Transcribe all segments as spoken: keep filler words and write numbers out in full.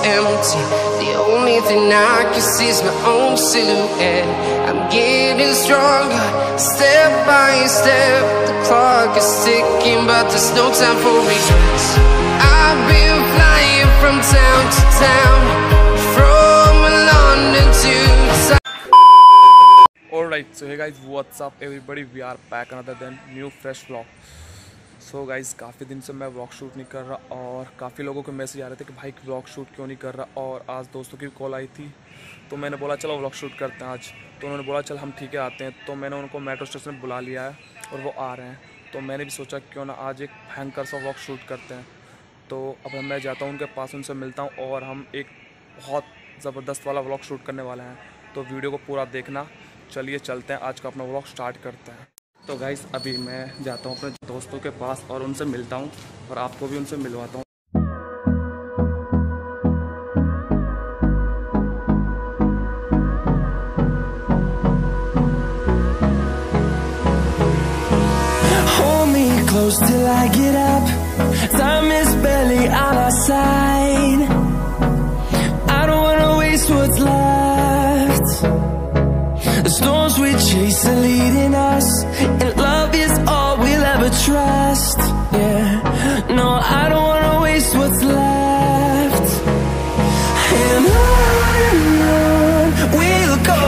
empty. The only thing I can see is my own silhouette. I'm getting stronger, step by step. The clock is ticking, but there's no time for regrets. I've been flying from town to town, from London to Alright, so hey guys, what's up everybody, we are back another then new fresh vlog. So guys, काफ़ी दिन से मैं vlog shoot नहीं कर रहा और काफ़ी लोगों के मैसेज आ रहे थे कि भाई व्लॉग शूट क्यों नहीं कर रहा। और आज दोस्तों की कॉल आई थी तो मैंने बोला चलो व्लॉग शूट करते हैं आज। तो उन्होंने बोला चल हम ठीक है आते हैं। तो मैंने उनको मेट्रो स्टेशन बुला लिया है और वो आ रहे हैं। तो मैंने भी सोचा क्यों ना आज एक भयंकर सा व्लॉग शूट करते हैं। तो अब मैं जाता हूँ उनके पास, उनसे मिलता हूँ और हम एक बहुत ज़बरदस्त वाला व्लॉग शूट करने वाले हैं। तो वीडियो को पूरा देखना। चलिए चलते हैं, आज का अपना व्लॉग स्टार्ट करते हैं। तो गाइस अभी मैं जाता हूँ अपने दोस्तों के पास और उनसे मिलता हूँ और आपको भी उनसे मिलवाता हूँ। Hold me close till I get up. Time is barely on our side. I don't wanna waste what's left. The storms we chase are leading us, and love is all we'll ever trust. Yeah, no, I don't wanna waste what's left. And on and on we'll go,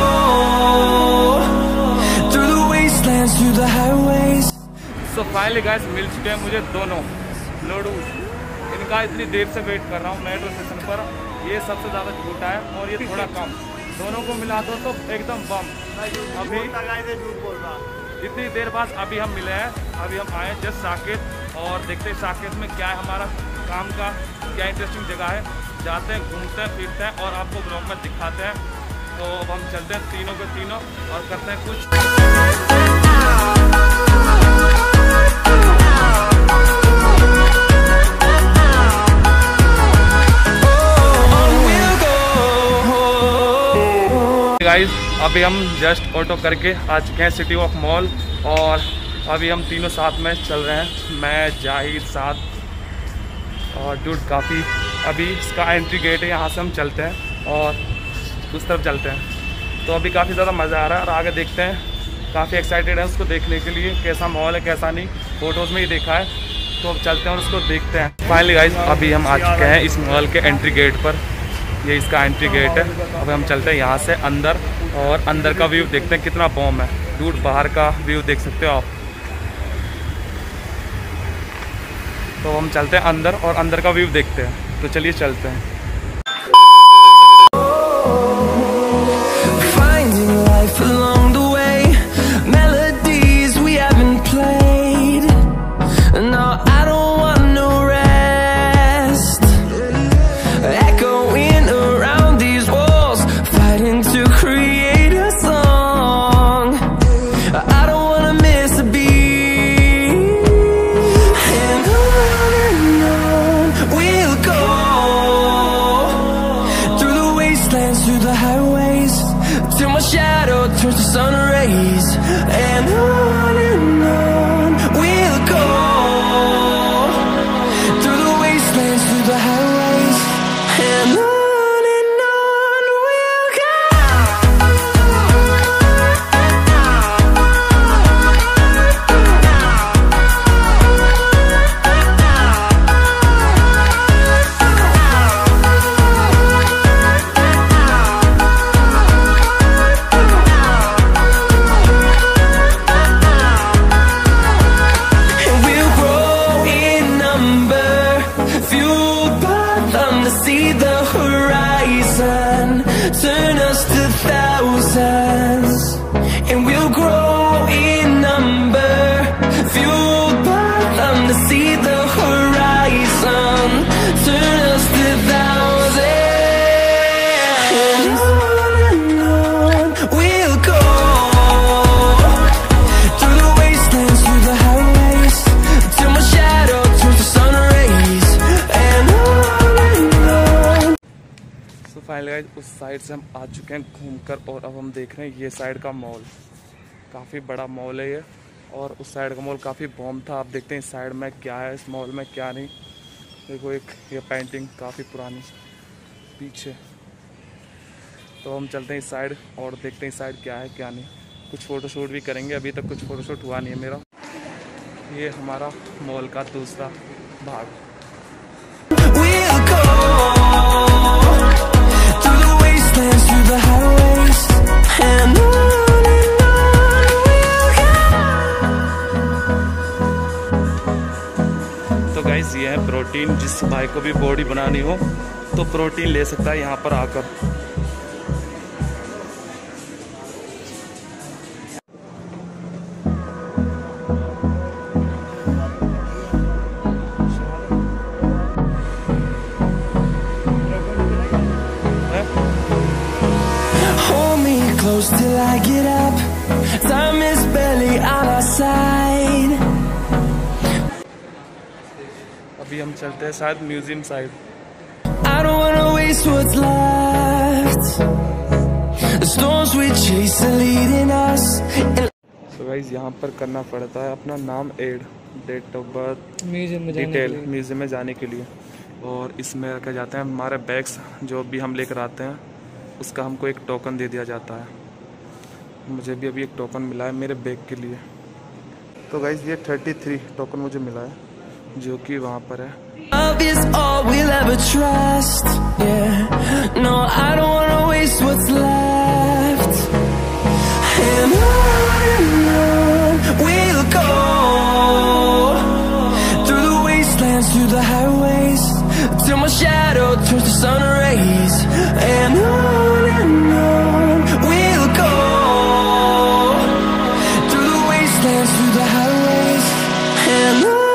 through the wastelands, through the highways. So finally guys, मिल चुके हैं मुझे दोनों लोडूस। इनका इतनी देर से wait कर रहा हूँ मेट्रो स्टेशन पर। ये सबसे ज़्यादा झूठा है और ये थोड़ा कम। दोनों को मिला दो तो एकदम बम। अभी इतनी देर बाद अभी हम मिले हैं। अभी हम आए जस्ट साकेत और देखते हैं साकेत में क्या है, हमारा काम का क्या इंटरेस्टिंग जगह है। जाते हैं, घूमते हैं, फिरते हैं और आपको ब्लॉग में दिखाते हैं। तो अब हम चलते हैं तीनों के तीनों और करते हैं कुछ। गाइस अभी हम जस्ट ऑटो करके आ चुके हैं सिटी ऑफ मॉल और अभी हम तीनों साथ में चल रहे हैं। मैं, जाहिर, साथ और डूड काफ़ी। अभी इसका एंट्री गेट है, यहाँ से हम चलते हैं और उस तरफ चलते हैं। तो अभी काफ़ी ज़्यादा मज़ा आ रहा है और आगे देखते हैं। काफ़ी एक्साइटेड है उसको देखने के लिए, कैसा मॉल है कैसा नहीं, फ़ोटोज़ में ही देखा है। तो अब चलते हैं और उसको देखते हैं। फाइनली गाइस अभी हम आ चुके हैं इस मॉल के एंट्री गेट पर। ये इसका एंट्री गेट है। अब हम चलते हैं यहाँ से अंदर और अंदर का व्यू देखते हैं कितना बॉम है। दूर बाहर का व्यू देख सकते हो आप। तो हम चलते हैं अंदर और अंदर का व्यू देखते हैं। तो चलिए चलते हैं। Through the highways, till my shadow turns to sun rays. And on and on we'll go, through the wastelands, through the highways. And on and on we'll go. Turn us to thousands, and we'll grow in number, fueled by them to see the horizon. Turn us to thousands, and on and on we'll go, through the wastelands, through the highways, till my shadow turns to sun rays. And on and on. तो finally उस side से हम आ चुके हैं घूमकर और अब हम देख रहे हैं ये साइड का मॉल। काफ़ी बड़ा मॉल है ये और उस साइड का मॉल काफ़ी बॉम था। आप देखते हैं इस साइड में क्या है, इस मॉल में क्या नहीं। देखो एक ये पेंटिंग काफ़ी पुरानी पीछे। तो हम चलते हैं इस साइड और देखते हैं इस साइड क्या है क्या नहीं। कुछ फ़ोटोशूट भी करेंगे, अभी तक कुछ फ़ोटोशूट हुआ नहीं है मेरा। ये हमारा मॉल का दूसरा भाग। तो गाइस ये है प्रोटीन, जिस भाई को भी बॉडी बनानी हो तो प्रोटीन ले सकता है यहाँ पर आकर। Close till I get up. Time is barely on our side. अभी हम चलते हैं शायद museum side. I don't wanna waste what's left. The storms we chase are leading us. So guys यहाँ पर करना पड़ता है अपना नाम add, date of birth, museum में जाने डिटेल के लिए। म्यूजियम में जाने के लिए। और इसमें रखे जाते हैं हमारे बैग्स, जो भी हम लेकर आते हैं उसका हमको एक टोकन दे दिया जाता है। मुझे भी अभी एक टोकन मिला है मेरे बैग के लिए। तो गाइस ये तैंतीस टोकन मुझे मिला है, जो कि वहाँ पर है। Love is all we'll ever trust. Yeah, no, I don't wanna waste what's left. And on and on we'll go, through the wastelands, through the highways, till my shadow turns to sun rays. And on and on we'll go, through the wastelands, through the highways, and on.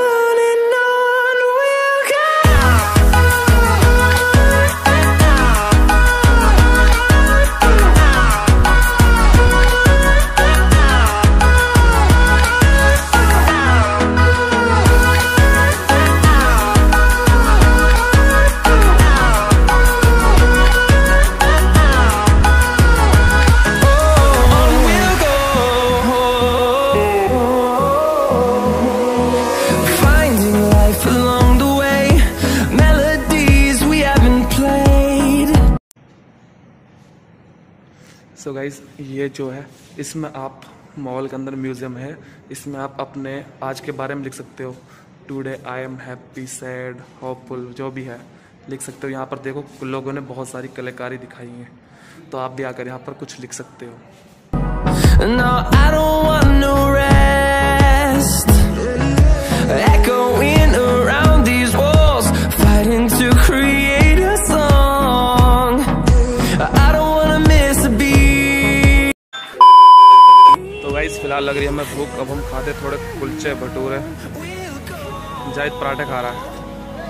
So guys ये जो है, इसमें आप mall के अंदर museum है, इसमें आप अपने आज के बारे में लिख सकते हो। Today I am happy, sad, hopeful, जो भी है लिख सकते हो। यहाँ पर देखो लोगों ने बहुत सारी कलाकारी दिखाई है, तो आप भी आकर यहाँ पर कुछ लिख सकते हो। No, I don't want no rest. Echoing around these walls, fighting to create a song. I don't wanna miss a beat. तो गाइस फिलहाल लग रही है हमें भूख, अब हम खाते थोड़े कुलचे भटूरे। जाहिद पराठे खा रहा है।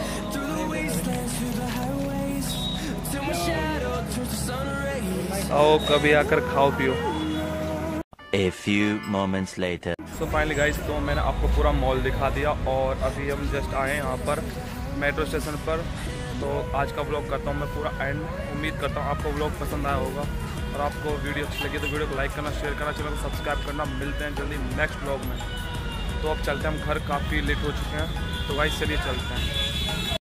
आओ कभी आकर खाओ पियो। A few moments later. So finally guys, तो मैंने आपको पूरा मॉल दिखा दिया और अभी हम जस्ट आए हैं यहाँ पर मेट्रो स्टेशन पर। तो आज का व्लॉग करता हूँ मैं पूरा एंड। उम्मीद करता हूँ आपको व्लॉग पसंद आया होगा, और आपको वीडियो अच्छी लगी तो वीडियो को लाइक करना, शेयर करना, चैनल को सब्सक्राइब करना। मिलते हैं जल्दी नेक्स्ट व्लॉग में। तो अब चलते हैं हम घर, काफ़ी लेट हो चुके हैं। तो गाइस चलिए चलते हैं।